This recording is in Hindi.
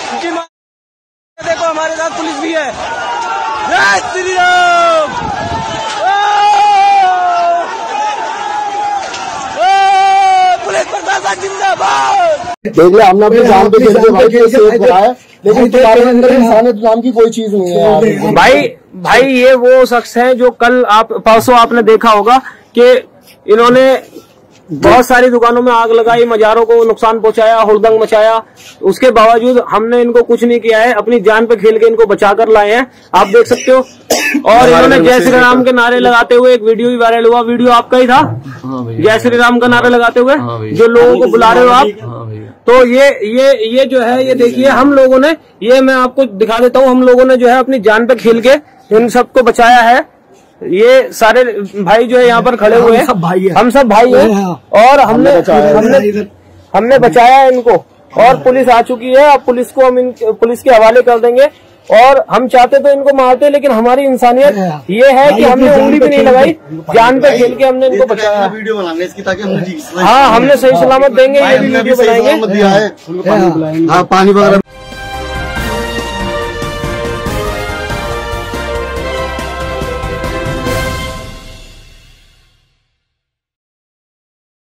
देखो हमारे साथ पुलिस भी है। जय श्री राम। पुलिस प्रशासन जिंदाबाद। देखिए हमने अपनी जान पे खेल के भाई को सेव कराया, लेकिन तुम्हारे अंदर इंसानियत नाम की कोई चीज नहीं है। भाई ये वो शख्स हैं जो कल परसों आपने देखा होगा कि इन्होंने बहुत सारी दुकानों में आग लगाई, मजारों को नुकसान पहुंचाया, हुड़दंग मचाया। उसके बावजूद हमने इनको कुछ नहीं किया है, अपनी जान पे खेल के इनको बचा कर लाए हैं, आप देख सकते हो। और इन्होंने जय श्री राम के नारे लगाते हुए एक वीडियो भी वायरल हुआ, वीडियो आपका ही था, जय श्री राम का नारा लगाते हुए जो लोगों को बुला रहे हो आप। तो ये जो है, ये देखिए हम लोगों ने, ये मैं आपको दिखा देता हूँ, हम लोगों ने जो है अपनी जान पे खेल के इन सबको बचाया है। ये सारे भाई जो है यहाँ पर खड़े हुए हैं, हम सब भाई हैं और हमने बचाया है इनको। और पुलिस आ चुकी है, अब पुलिस को हम पुलिस के हवाले कर देंगे। और हम चाहते तो इनको मारते, लेकिन हमारी इंसानियत ये है कि हमने उंगली भी नहीं लगाई, जान पे खेल के हमने इनको बचाया। वीडियो बनाएंगे इसकी, ताकि हाँ हमने सही सलामत देंगे, ये भी वीडियो बनाएंगे। पानी वगैरह